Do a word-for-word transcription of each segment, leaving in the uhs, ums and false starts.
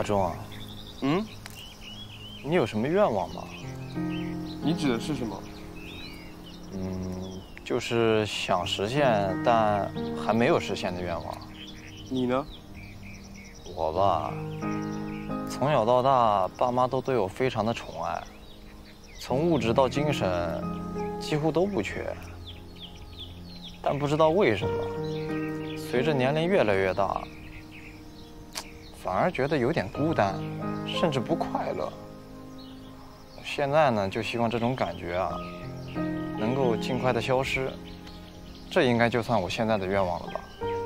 阿忠啊， 嗯， 你有什么愿望吗？ 你指的是什么？ 嗯，就是想实现但还没有实现的愿望。 你呢？ 我吧，从小到大，爸妈都对我非常的宠爱，从物质到精神，几乎都不缺。但不知道为什么，随着年龄越来越大，反而觉得有点孤单，甚至不快乐。现在呢，就希望这种感觉啊，能够尽快的消失。这应该就算我现在的愿望了吧？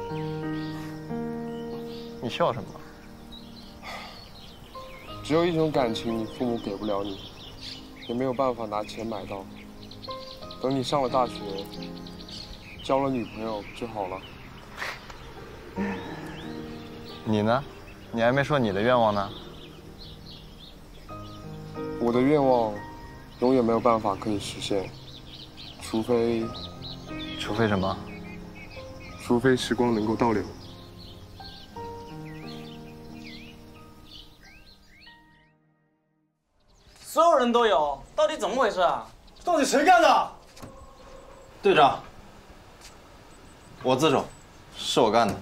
你笑什么？ 只有一种感情，你父母给不了你，也没有办法拿钱买到。等你上了大学，交了女朋友就好了。 你呢？你还没说你的愿望呢。 我的愿望，永远没有办法可以实现，除非， 除非什么？ 除非时光能够倒流。 所有人都有，到底怎么回事啊？ 到底谁干的？ 队长，我自首，是我干的。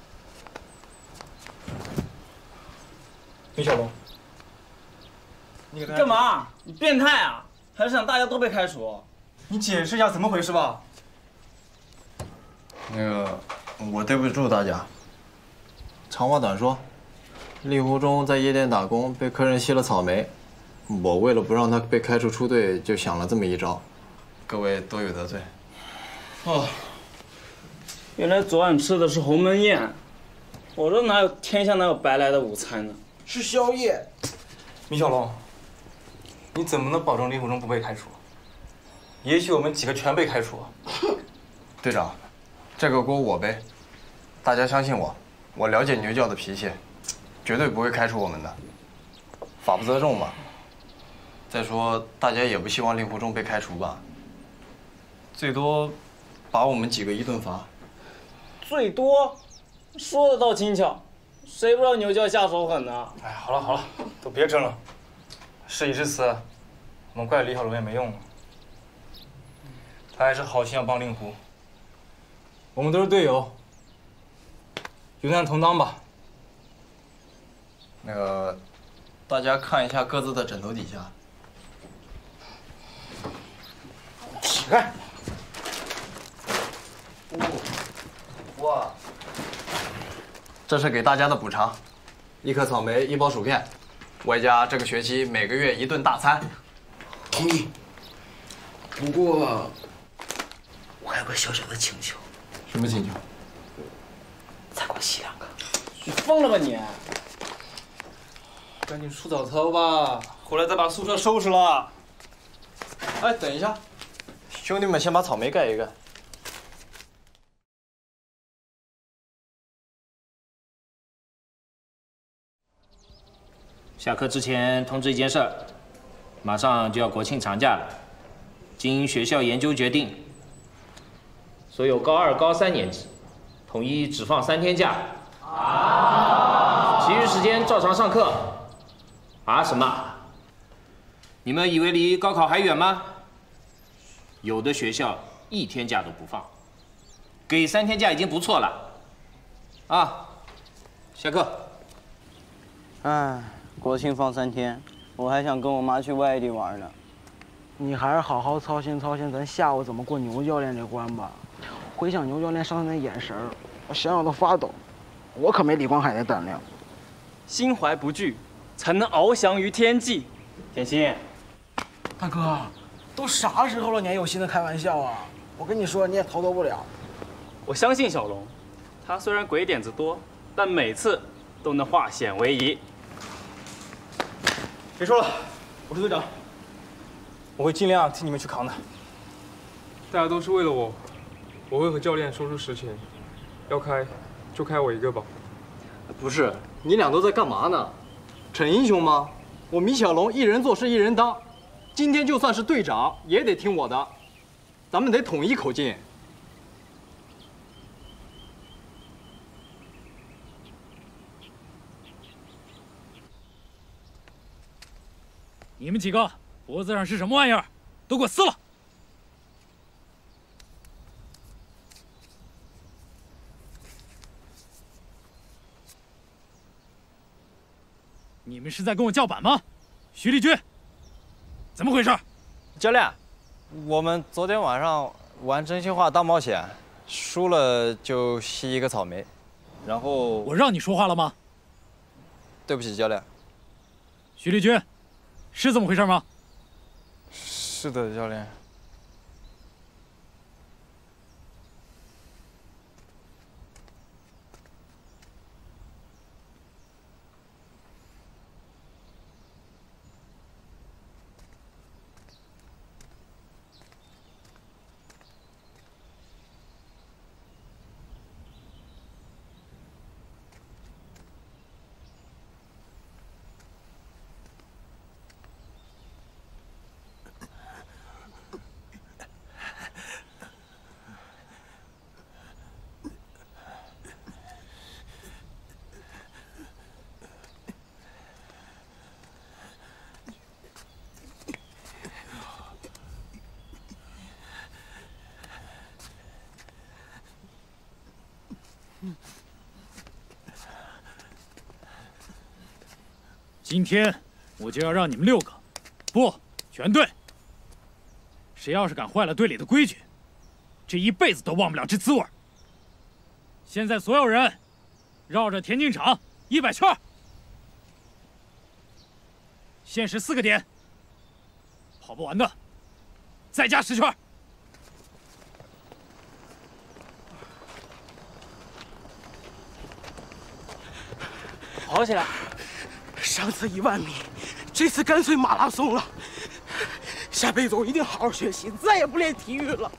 李小龙，你给他干嘛？你变态啊？还是想大家都被开除？ 你解释一下怎么回事吧。 那个，我对不住大家。长话短说，令狐冲在夜店打工，被客人吸了草莓。我为了不让他被开除出队，就想了这么一招。各位多有得罪。 哦，原来昨晚吃的是鸿门宴。我说哪有天下哪有白来的午餐呢？ 是宵夜。米小龙，你怎么能保证令狐冲不被开除？也许我们几个全被开除。 队长，这个锅我背。大家相信我，我了解牛教的脾气，绝对不会开除我们的。法不责众嘛。再说，大家也不希望令狐冲被开除吧？最多把我们几个一顿罚。 最多，说的倒轻巧，谁不知道牛教下手狠呢？ 哎，好了好了，都别争了。事已至此，我们怪李小龙也没用了。他还是好心要帮令狐。我们都是队友，有难同当吧。 那个，大家看一下各自的枕头底下。 起开！ 哇，这是给大家的补偿，一颗草莓，一包薯片，外加这个学期每个月一顿大餐。 同意。不过，我还有个小小的请求。 什么请求？ 再给我洗两个。 你疯了吧你！ 赶紧出早操吧，回来再把宿舍收拾了。 哎，等一下，兄弟们先把草莓盖一盖。 下课之前通知一件事儿，马上就要国庆长假了，经学校研究决定，所有高二、高三年级统一只放三天假，啊，其余时间照常上课。啊什么？你们以为离高考还远吗？有的学校一天假都不放，给三天假已经不错了。啊，下课。 哎，国庆放三天，我还想跟我妈去外地玩呢。 你还是好好操心操心咱下午怎么过牛教练这关吧。回想牛教练上次那眼神儿，我想想都发抖。我可没李光海的胆量。 心怀不惧，才能翱翔于天际。甜心， 大哥，都啥时候了，你还有心思开玩笑啊？我跟你说，你也逃脱不了。 我相信小龙，他虽然鬼点子多，但每次都能化险为夷。 别说了，我是队长，我会尽量替你们去扛的。 大家都是为了我，我会和教练说出实情，要开就开我一个吧。 不是，你俩都在干嘛呢？逞英雄吗？我米小龙一人做事一人当，今天就算是队长也得听我的，咱们得统一口径。 你们几个脖子上是什么玩意儿？都给我撕了！你们是在跟我叫板吗？徐立军，怎么回事？ 教练，我们昨天晚上玩真心话大冒险，输了就吸一个草莓，然后我让你说话了吗？ 对不起，教练。 徐立军，是这么回事吗？ 是的，教练。 今天我就要让你们六个，不，全队，谁要是敢坏了队里的规矩，这一辈子都忘不了这滋味。现在所有人绕着田径场一百圈，限时四个点，跑不完的再加十圈。 跑起来！上次一万米，这次干脆马拉松了。下辈子我一定好好学习，再也不练体育了。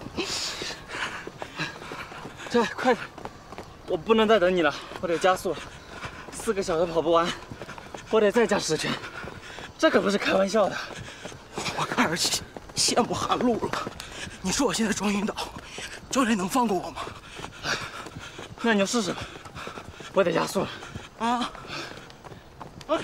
这快点！我不能再等你了，我得加速。四个小时跑不完，我得再加十圈。这可不是开玩笑的。 我开始羡慕韩露了。你说我现在装晕倒，教练能放过我吗？ 那你就试试吧。我得加速了。 啊！哎呀！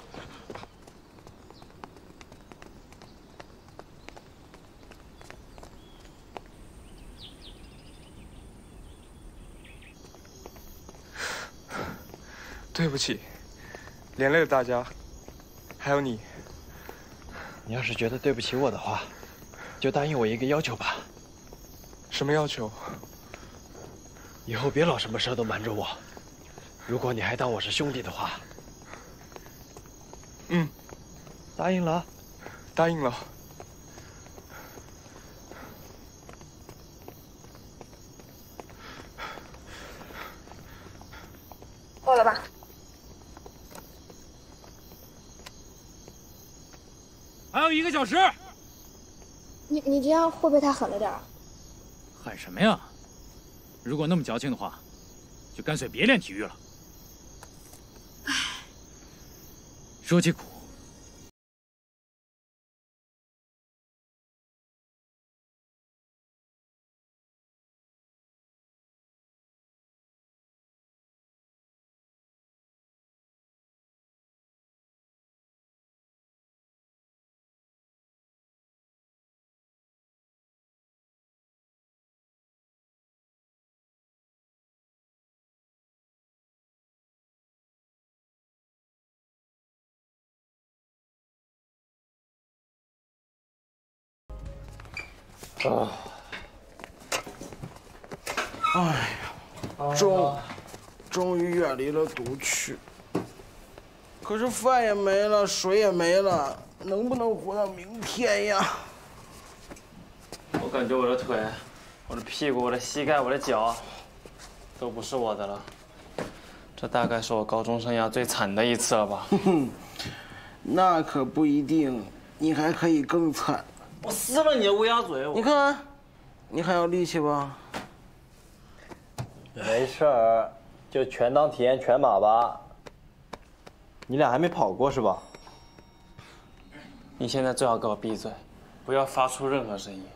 对不起，连累了大家，还有你。 你要是觉得对不起我的话，就答应我一个要求吧。 什么要求？ 以后别老什么事都瞒着我。如果你还当我是兄弟的话， 嗯， 答应了， 答应了。 够了吧？ 还有一个小时。 你你这样会不会太狠了点儿？ 喊什么呀？如果那么矫情的话，就干脆别练体育了。唉，说起苦， 啊！哎呀，终终于远离了毒区，可是饭也没了，水也没了，能不能活到明天呀？ 我感觉我的腿、我的屁股、我的膝盖、我的脚，都不是我的了。这大概是我高中生涯最惨的一次了吧？ 哼哼，那可不一定，你还可以更惨。 我撕了你的乌鸦嘴！ 你看，你还有力气吧？ 没事儿，就全当体验全马吧。你俩还没跑过是吧？ 你现在最好给我闭嘴，不要发出任何声音，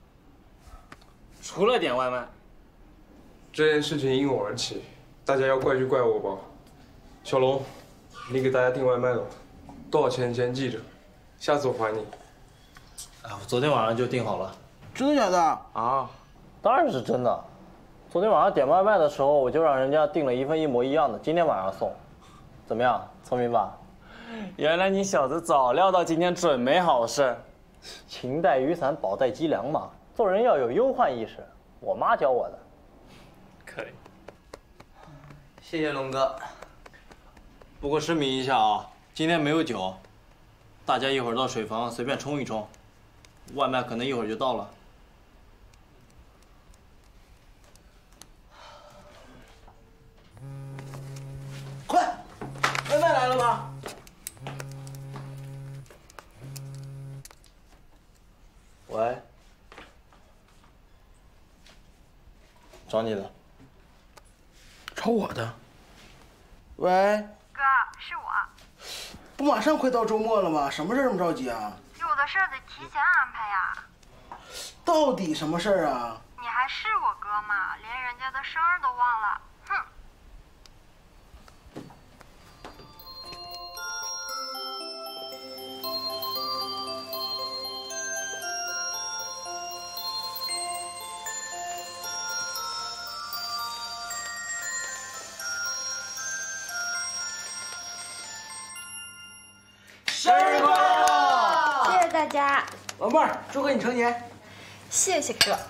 除了点外卖。 这件事情因我而起，大家要怪就怪我吧。小龙，你给大家订外卖了，多少钱先记着。 下次我还你。 哎，我昨天晚上就订好了。 真的假的？ 啊，当然是真的。昨天晚上点外卖的时候，我就让人家订了一份一模一样的，今天晚上送。怎么样，聪明吧？ 原来你小子早料到今天准没好事。 勤带雨伞，宝带脊梁嘛，做人要有忧患意识，我妈教我的。 可以。 谢谢龙哥。不过声明一下啊，今天没有酒，大家一会儿到水房随便冲一冲，外卖可能一会儿就到了。 快，外卖来了吗？ 喂，找你的。 找我的？喂， 哥，是我。 不马上快到周末了吗？什么事这么着急啊？ 有的事儿得提前安排呀。 到底什么事儿啊？ 你还是我哥吗？连人家的生日都忘了，哼！ 生日快乐！ 谢谢大家。 老妹儿，祝贺你成年。 谢谢哥。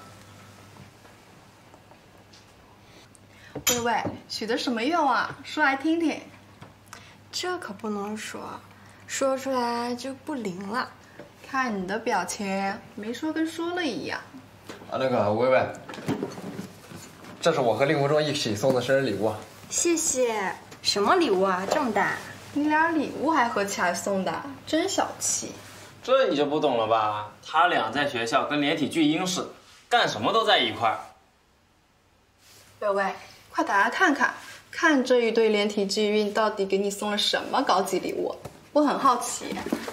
喂喂，许的什么愿望？说来听听。 这可不能说，说出来就不灵了。 看你的表情，没说跟说了一样。 啊，那个薇薇，这是我和令狐冲一起送的生日礼物。 谢谢。什么礼物啊？这么大？ 你俩礼物还合起来送的，真小气。 这你就不懂了吧？他俩在学校跟连体巨婴似的，干什么都在一块儿。 喂喂，快打来看看，看这一对连体巨婴到底给你送了什么高级礼物？我很好奇。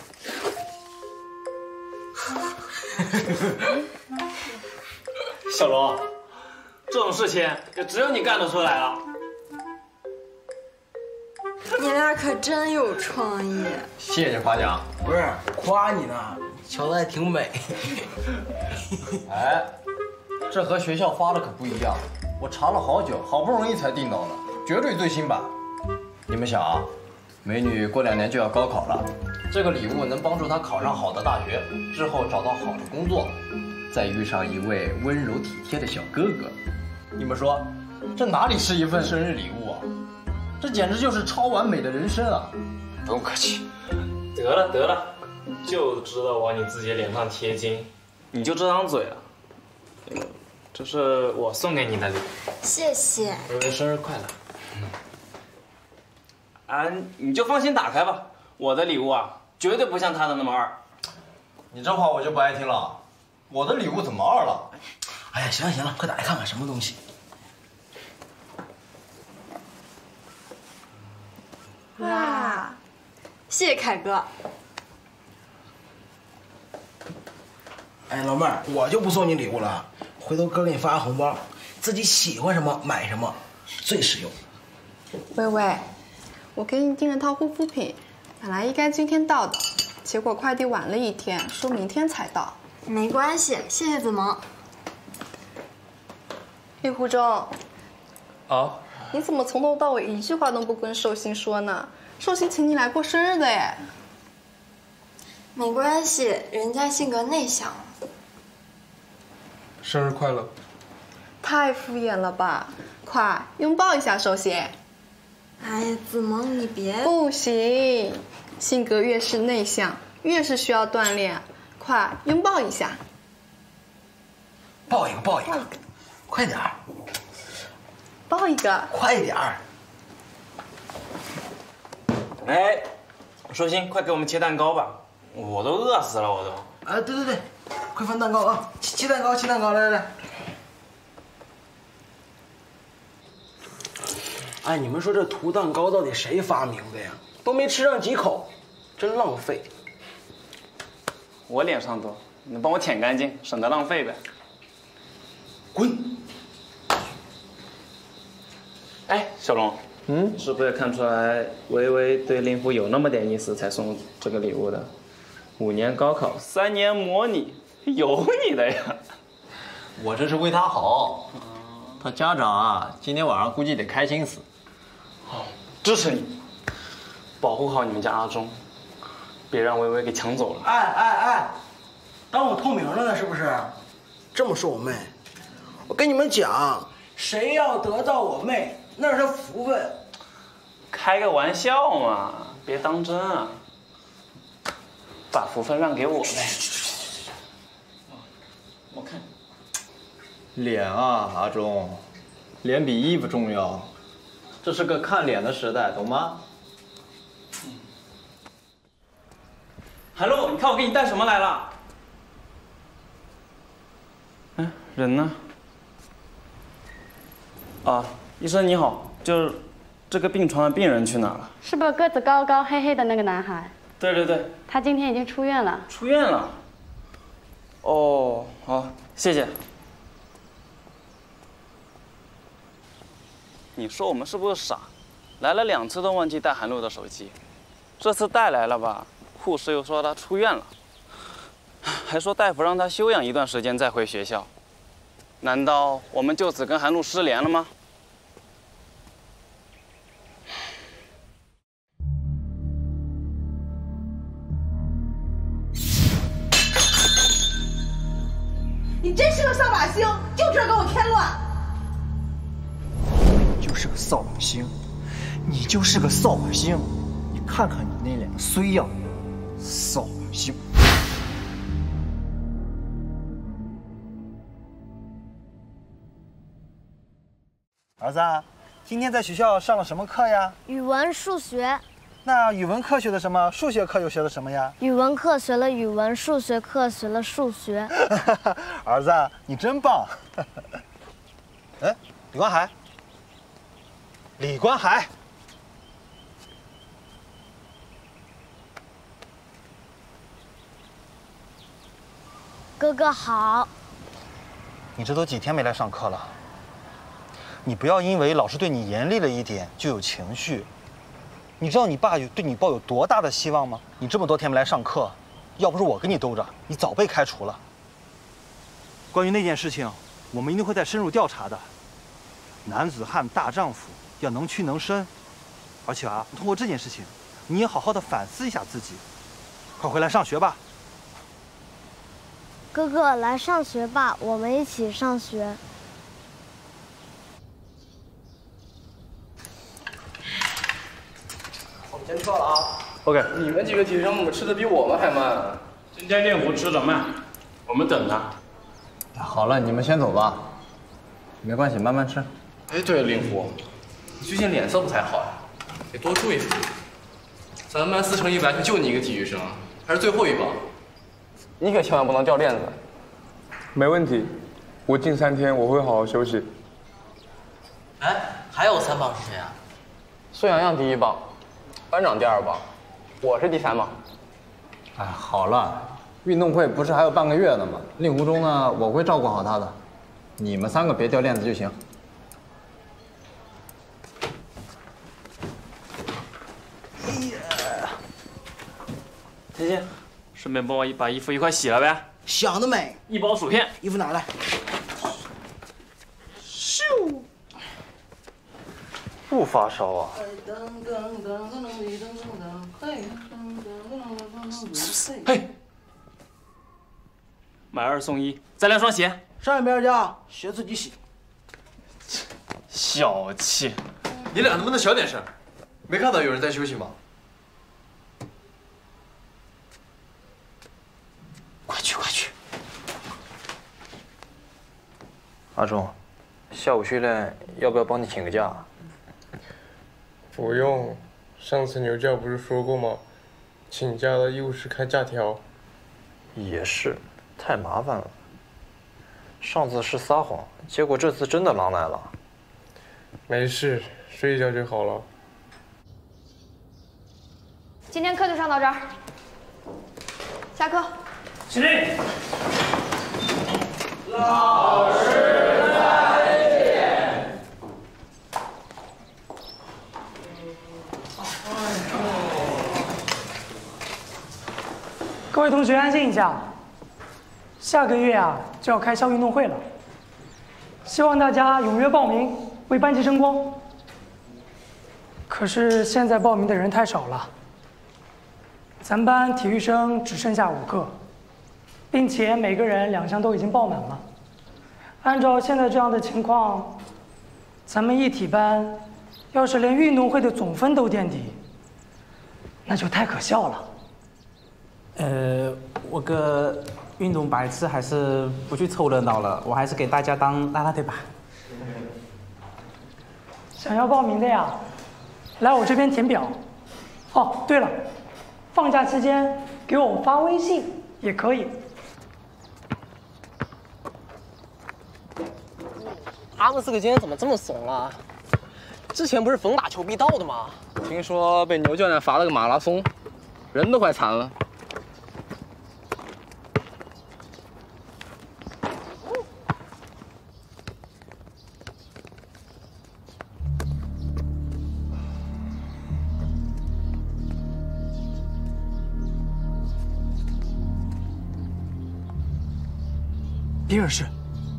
小龙，这种事情也只有你干得出来了。 你俩可真有创意。 谢谢夸奖。 不是夸你呢，瞧的还挺美。 哎，这和学校发的可不一样，我查了好久，好不容易才订到的，绝对最新版。你们想啊，美女过两年就要高考了，这个礼物能帮助她考上好的大学，之后找到好的工作，再遇上一位温柔体贴的小哥哥。你们说，这哪里是一份生日礼物啊？这简直就是超完美的人生啊！ 不用客气。得了得了，就知道往你自己脸上贴金，你就这张嘴了。这是我送给你的礼物。 谢谢。 薇薇生日快乐。啊，你就放心打开吧，我的礼物啊，绝对不像他的那么二。 你这话我就不爱听了，我的礼物怎么二了？ 哎呀，行了行了，快打开看看什么东西。 哇，谢谢凯哥。 哎，老妹儿，我就不送你礼物了，回头哥给你发个红包，自己喜欢什么买什么，最实用。 喂喂，我给你订了套护肤品，本来应该今天到的，结果快递晚了一天，说明天才到。 没关系，谢谢子萌。 令狐冲， 啊？ 你怎么从头到尾一句话都不跟寿星说呢？寿星请你来过生日的耶。 没关系，人家性格内向。 生日快乐！ 太敷衍了吧！快拥抱一下寿星。 哎呀，子萌，你别。 不行，性格越是内向，越是需要锻炼。快拥抱一下。 抱一个，抱一个，快点儿。 抱一个， 快点儿！ 哎，寿星，快给我们切蛋糕吧，我都饿死了，我都。 啊，对对对，快分蛋糕啊！切切蛋糕，切蛋糕，来来来。哎，你们说这涂蛋糕到底谁发明的呀？都没吃上几口，真浪费。 我脸上多，你帮我舔干净，省得浪费呗。 滚！ 哎，小龙，嗯，是不是也看出来微微对令狐有那么点意思，才送这个礼物的？ 五年高考，三年模拟，有你的呀！ 我这是为他好。他家长啊，今天晚上估计得开心死。 好，支持你，保护好你们家阿忠，别让薇薇给抢走了。 哎哎哎，当我透明了呢是不是？这么说我妹，我跟你们讲，谁要得到我妹，那是他福分。 开个玩笑嘛，别当真啊！把福分让给我呗。我看。 脸啊，阿忠，脸比衣服重要。这是个看脸的时代，懂吗？ 海陆，你看我给你带什么来了？哎，人呢？啊，医生你好，就是这个病床的病人去哪了？ 是不是个子高高、黑黑的那个男孩？ 对对对， 他今天已经出院了。 出院了。哦，好，谢谢。你说我们是不是傻？来了两次都忘记带韩露的手机，这次带来了吧？护士又说他出院了，还说大夫让他休养一段时间再回学校。难道我们就此跟韩露失联了吗？ 你真是个扫把星，就知道给我添乱。 你就是个扫把星，你就是个扫把星，你看看你那脸的衰样，扫把星。儿子，今天在学校上了什么课呀？ 语文、数学。 那语文课学的什么？数学课又学的什么呀？ 语文课学了语文，数学课学了数学。 儿子，你真棒！哎，李光海，李光海， 哥哥好。 你这都几天没来上课了？你不要因为老师对你严厉了一点就有情绪。你知道你爸有对你抱有多大的希望吗？你这么多天没来上课，要不是我跟你兜着，你早被开除了。关于那件事情，我们一定会再深入调查的。男子汉大丈夫要能屈能伸，而且啊，通过这件事情，你也好好的反思一下自己。快回来上学吧。 哥哥，来上学吧，我们一起上学。 先撤了啊 ！OK， 你们几个体育生怎么吃的比我们还慢？ 今天令狐吃的慢，我们等他。 好了，你们先走吧，没关系，慢慢吃。 哎，对了，令狐，你最近脸色不太好呀，得多注意注意。咱们班四乘一百就你一个体育生，还是最后一棒，你可千万不能掉链子。 没问题，我近三天我会好好休息。 哎，还有三棒是谁啊？ 孙洋洋第一棒。班长第二棒，我是第三棒。 哎，好了，运动会不是还有半个月呢吗？令狐中呢，我会照顾好他的，你们三个别掉链子就行。 哎呀，甜甜，顺便帮我把衣服一块洗了呗。 想得美！ 一包薯片， 衣服拿来。咻。 不发烧啊？ 嘿，买二送一，再来双鞋。 上一边去啊，鞋自己洗。 小气！ 你俩能不能小点声？没看到有人在休息吗？ 快去快去！阿忠，下午训练要不要帮你请个假？ 不用，上次牛教不是说过吗？请假的义务是开假条。 也是，太麻烦了。上次是撒谎，结果这次真的狼来了。 没事，睡一觉就好了。 今天课就上到这儿，下课。 起立。 老师再见。 各位位同学安静一下，下个月啊就要开校运动会了，希望大家踊跃报名，为班级争光。可是现在报名的人太少了，咱班体育生只剩下五个，并且每个人两项都已经报满了。按照现在这样的情况，咱们一体班要是连运动会的总分都垫底，那就太可笑了。 呃，我个运动白痴还是不去凑热闹了，我还是给大家当啦啦队吧。 想要报名的呀，来我这边填表。哦，对了，放假期间给我发微信也可以。 他们四个今天怎么这么怂啊？之前不是逢打球必到的吗？听说被牛教练罚了个马拉松，人都快残了。 比尔氏。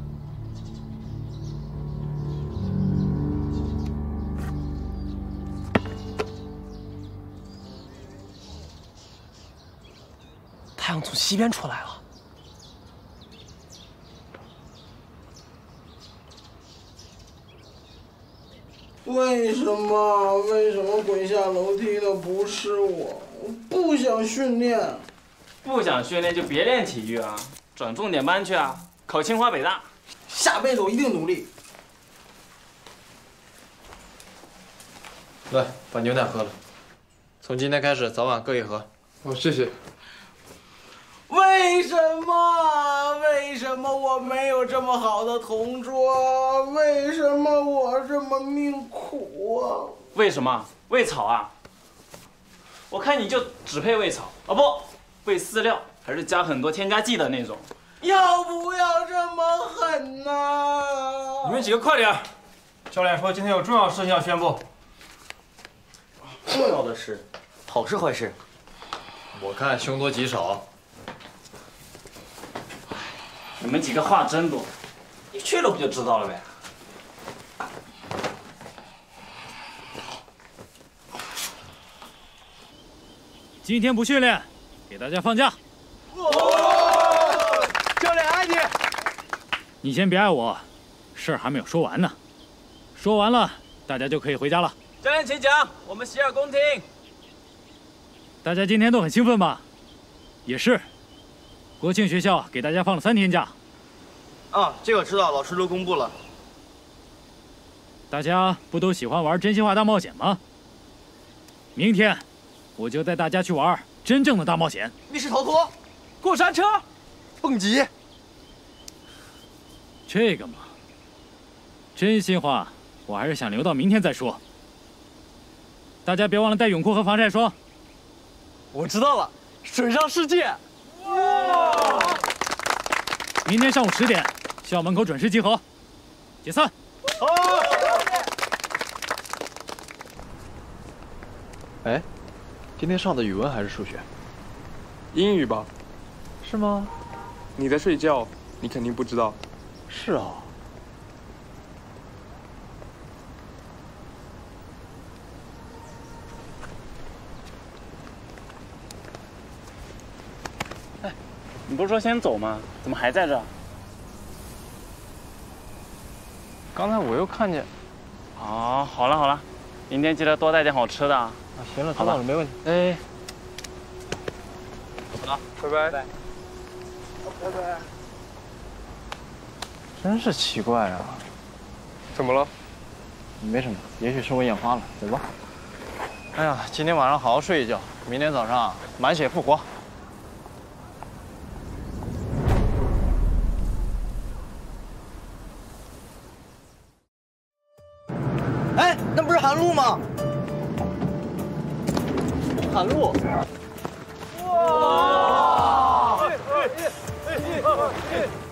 太阳从西边出来了。 为什么？为什么滚下楼梯的不是我？我不想训练。 不想训练就别练体育啊，转重点班去啊，考清华北大。 下辈子我一定努力。 来，把牛奶喝了。从今天开始，早晚各一盒。 哦，谢谢。 为什么？为什么我没有这么好的同桌？为什么我这么命苦啊？ 为什么？喂草啊？我看你就只配喂草啊，不，喂饲料，还是加很多添加剂的那种。 要不要这么狠呢？ 你们几个快点！教练说今天有重要事情要宣布。 重要的事，好事坏事？ 我看凶多吉少。 你们几个话真多，你去了不就知道了呗？ 今天不训练，给大家放假。 教练爱你。 你先别爱我，事儿还没有说完呢。说完了，大家就可以回家了。 教练请讲，我们洗耳恭听。 大家今天都很兴奋吧？也是。国庆学校给大家放了三天假。 啊，这个知道，老师都公布了。 大家不都喜欢玩真心话大冒险吗？明天我就带大家去玩真正的大冒险。 密室逃脱、过山车、 蹦极。 这个嘛，真心话我还是想留到明天再说。大家别忘了带泳裤和防晒霜。 我知道了，水上世界。 哇！明天上午十点，校门口准时集合。解散。 好。哎，今天上的语文还是数学？ 英语吧？ 是吗？ 你在睡觉，你肯定不知道。 是啊。 哎，你不是说先走吗？怎么还在这？ 刚才我又看见。 哦，好了好了，明天记得多带点好吃的啊。 啊，行了，知道了，没问题。哎， 走了，拜拜。拜拜。 真是奇怪啊。 怎么了？ 没什么，也许是我眼花了。走吧。哎呀，今天晚上好好睡一觉，明天早上满血复活。 哎，那不是韩露吗？ 韩露。 哇！哎哎哎哎！